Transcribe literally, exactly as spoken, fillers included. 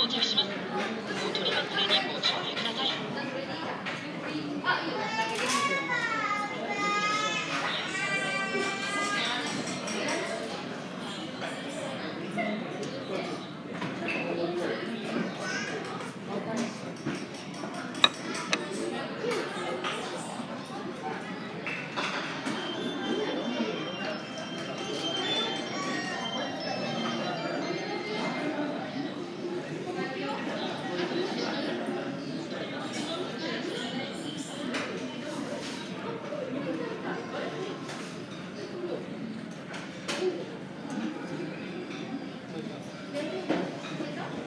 到着します。お取り忘れにご注意ください。